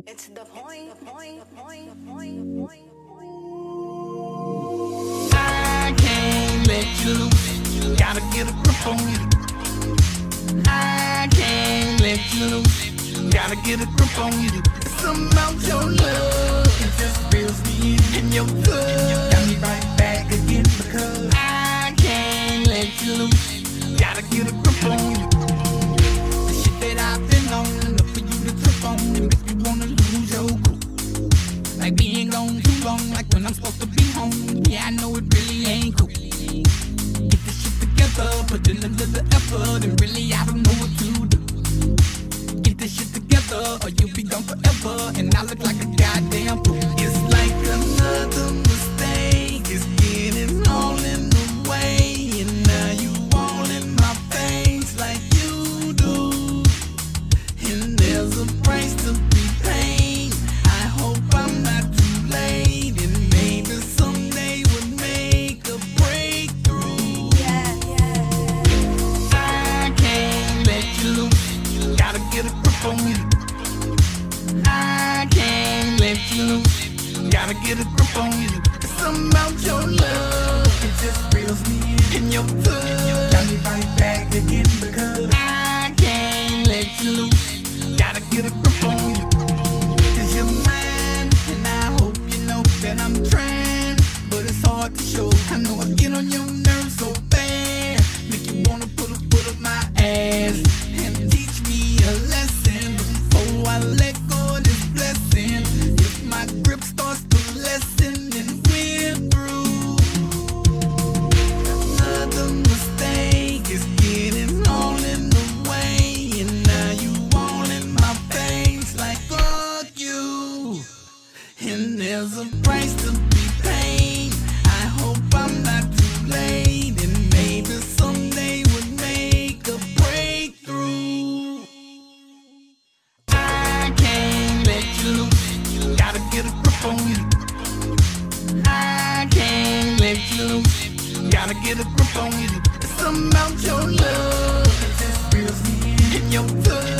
It's the point. I can't let you loose. Gotta get a grip on you. I can't let you loose. Gotta get a grip on you. It's about your love. It just reels me in your blood. Got me right back again because I can't let you loose. Gotta get a grip on you. The shit that I've been on, enough for you to trip on and make you wanna lose your cool. Like being gone too long, like when I'm supposed to be home. Yeah, I know it really ain't cool. Get this shit together, put in a little effort, and really I don't know what to do. Get this shit together, or you'll be gone forever, and I look like a goddamn fool. It's like another mistake, it's getting all in the way, and now you all in my face like you do. And there's a price to be paid. I hope I'm not too late, and maybe someday we'll make a breakthrough. I can't let you loose. Gotta get a grip on you. I can't let you loose. Gotta get a grip on you. It's about your love. It just reels me in your blood. Got me right back again because I can't let you loose. Gotta get a grip on you. Cause you're mine, and I hope you know that I'm trying, but it's hard to show. I know I get on your nerves so bad, make you wanna put up my ass and teach me a lesson before I let go of this blessing. If my grip starts to lessen, then we're through. Another mistake is getting all in the way, and now you all in my face like fuck you. And there's a price to be paid. I hope I'm not too late, and maybe someday we'll make a breakthrough. I can't let you loose. Gotta get a grip on you. I can't let you loose. Gotta get a grip on you. It's about your love. It just reels me in your blood.